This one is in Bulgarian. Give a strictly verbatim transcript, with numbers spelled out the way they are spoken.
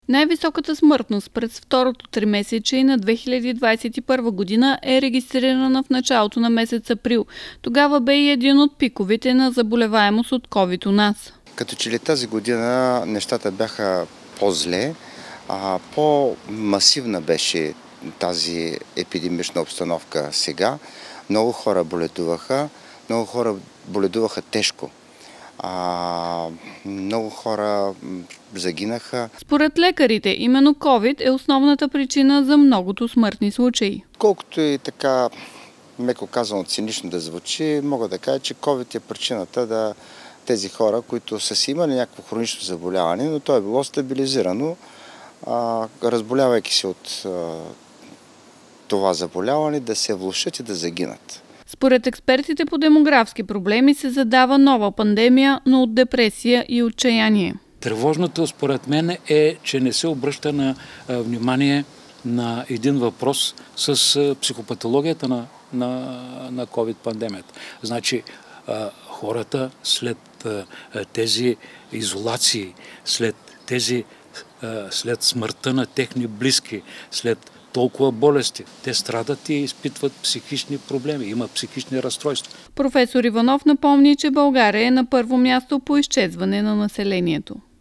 Най-високата смъртност през второто тримесечие на две хиляди двадесет и първа година е регистрирана в началото на месец април. Тогава бе и един от пиковите на заболеваемост от ковид у нас. Като че ли тази година нещата бяха по-зле, а по-масивна беше тази епидемична обстановка сега. Много хора боледуваха, много хора боледуваха тежко. А, много хора загинаха. Според лекарите, именно ковид е основната причина за многото смъртни случаи. Колкото и така, меко казано, цинично да звучи, мога да кажа, че ковид е причината да тези хора, които са си имали някакво хронично заболяване, но то е било стабилизирано, а, разболявайки се от а, това заболяване, да се влошат и да загинат. Според експертите по демографски проблеми се задава нова пандемия, но от депресия и отчаяние. Тревожното според мен е, че не се обръща на внимание на един въпрос с психопатологията на, на, на ковид-пандемията. Значи хората след тези изолации, след, тези, след смъртта на техни близки, след толкова болести, те страдат и изпитват психични проблеми, има психични разстройства. Професор Иванов напомни, че България е на първо място по изчезване на населението.